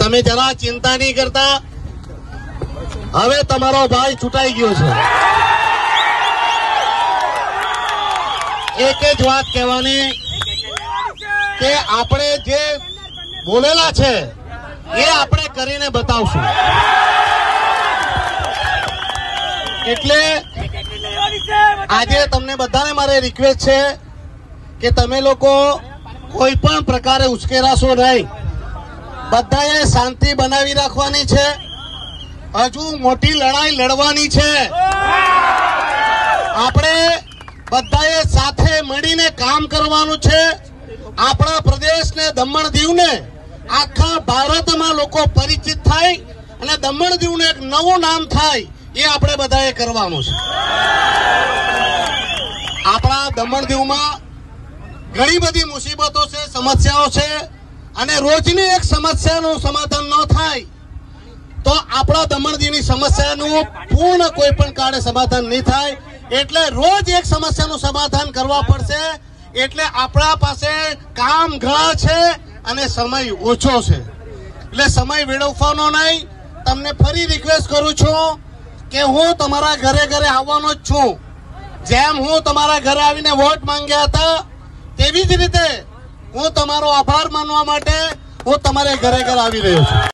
તમે જરા ચિંતા નહીં કરતા. હવે તમારો ભાઈ છૂટાઈ ગયો છે. એક જ વાત કહેવાની કે આપણે જે બોલેલા છે એ આપણે કરીને બતાવશું. એટલે આજે તમને બધાને મારે રિક્વેસ્ટ છે કે તમે લોકો કોઈ પણ પ્રકારે ઉશ્કેરાશો નહીં. બધાએ શાંતિ બનાવી રાખવાની છે. હજુ મોટી લડાઈ લડવાની છે. આપણે બધાએ સાથે મળીને કામ કરવાનું છે. આપણા પ્રદેશને દમણ દીવને આખા ભારતમાં લોકો પરિચિત થાય અને દમણ દીવને એક નવું નામ થાય એ આપણે બધાએ કરવાનું છે. આપણા દમણ દીવમાં ઘણી બધી મુસીબતો છે, સમસ્યાઓ છે અને રોજની એક સમસ્યાનું સમાધાન ન થાય તો આપણા દમણ દીવની સમસ્યાનું પૂર્ણ કોઈ પણ કાળે સમાધાન નહીં થાય. એટલે રોજ એક સમસ્યાનું સમાધાન કરવા પડશે. એટલે આપણા પાસે કામ ઘણા છે અને સમય ઓછો છે. એટલે સમય વેડફવાનો નહીં. તમને ફરી રિક્વેસ્ટ કરું છું કે હું તમારા ઘરે ઘરે આવવાનો જ છું. જેમ હું તમારા ઘરે આવીને વોટ માંગ્યા હતા તેવી જ રીતે હું તમારો આભાર માનવા માટે હું તમારે ઘરે ઘરે આવી રહ્યો છું.